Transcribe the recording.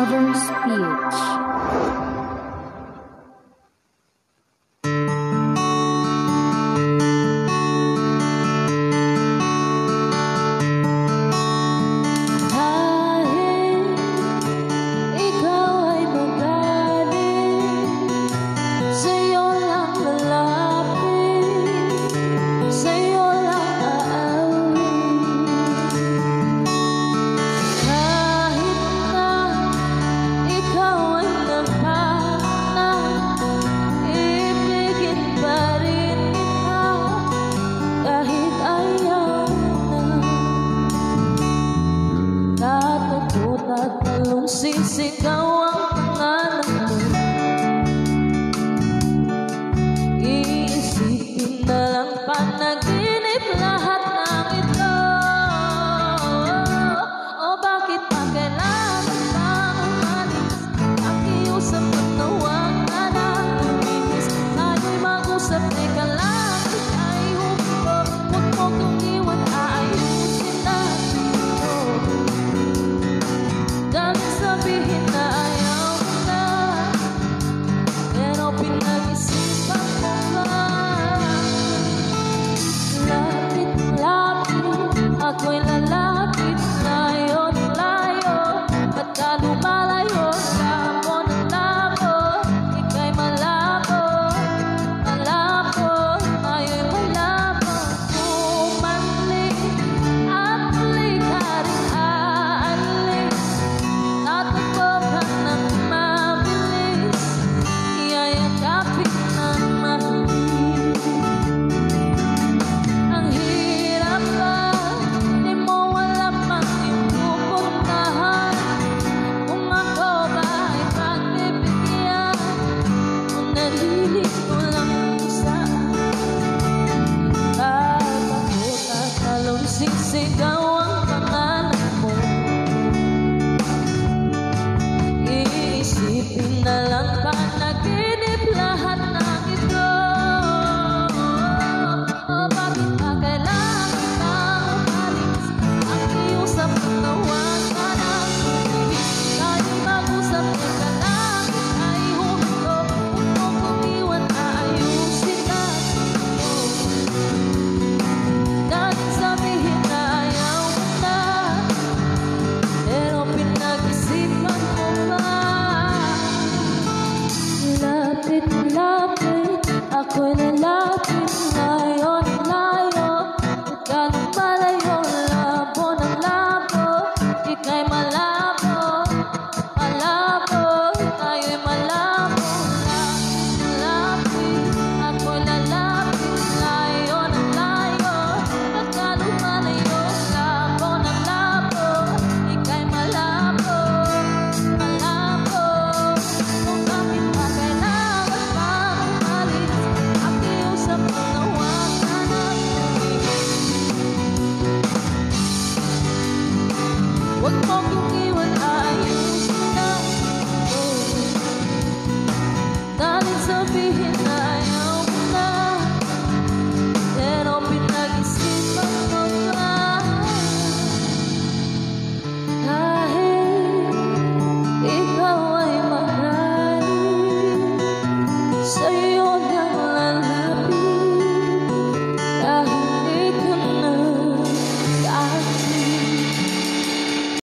Lover's Speech. Sisigaw ang pangalan mo, iisipin na lang panaginip lahat ng ito. O bakit pa kailangan pang umalis? Pakiusap at nawag na nakinis. Tayo'y mag-usap, teka lang, ika'y huminto. Huwag mo kong iwan, aayusin natin ito. Dahil sabihin na ayaw mo na, pero pinag-isipan mo ba? Lapit, lapit, ako'y lalapit, layo ng layo. Ba't ka lumalayo? Labo ng labo, ika'y malabo, malabo, tayo'y malabo. Kumalik at muli ka rin aalis. Tatakbo ka ng mabilis, yayakapin ng mahigpit. Ang hirap ba, di mo alam ang iyong pupuntahan. Kung ako ba ay pagbibigyan, kung nalilito lang saan. Tatakot at talon, sisigaw ang pangalan mo, iisipin na lang panaginip lahat ng ito. O bakit pa kailangan pang umalis? Pakiusap at nawag na nakinis. Tayo'y mag-usap, teka lang, ika'y huminto. Huwag mo kong iwan, aayusin natin ito. Dahil sabihin na ayaw mo na, pero pinag-isipan mo ba? Lapit, lapit, ako'y lalapit, layo ng layo. Ba't ka lumalayo? Labo ng labo, ika'y malabo, malabo, tayo'y malabo. Lapit, lapit, ako'y lalapit, layo ng layo. Ba't ka lumalayo? Labo ng labo, ika'y malabo, malabo. Kung bakit pa kailangan pang umalis? Pakiusap at nawag na nakinis. Huwag mo